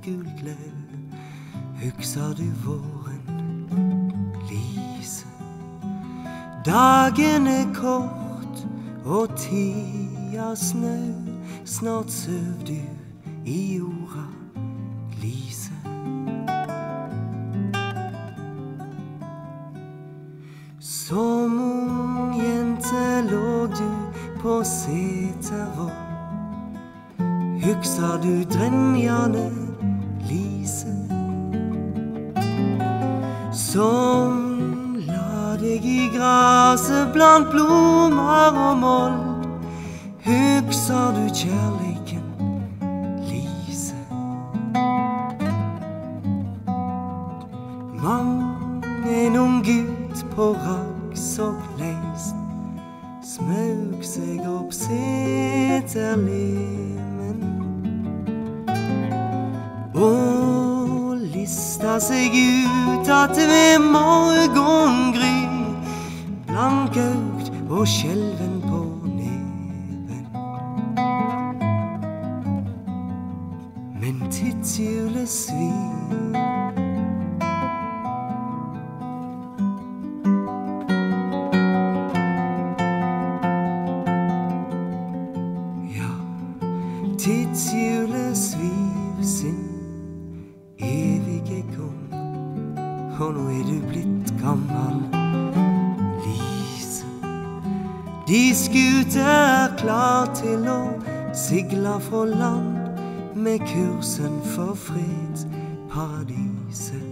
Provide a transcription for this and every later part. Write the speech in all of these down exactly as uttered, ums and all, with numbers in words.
gullglød. Hugsar du våren, Lise? Dagen er kort og tida snø. Snart søv du i jorda, Lise. Som ung jente låg du på setervogn. Hugsar du drenjane, Lise? Som la deg i graset blant blomar og mold. Hugsar du kjærleiken, Lise? Mang en ung gutt på raks og leist smaug seg opp seterlemen og lista seg ut at ved morgongry blankaugt og skjelven på neven. Men tidshjulet svir, ja, tidshjulet sviv sin evige gang, og nå er du blitt gammal, Lise. De skute er klar til å sigla fra land med kursen for fredsparadiset.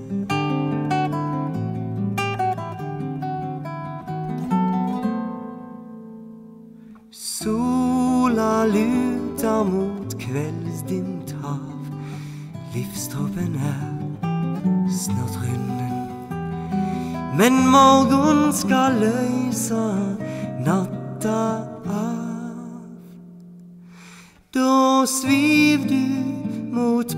Sola lutar mot kveldsdimt hav. Livstroppen er snart runden, men morgen skal løysa natta av. Da sviv du mot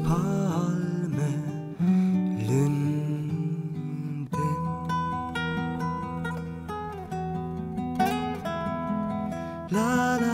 palmelunden. La la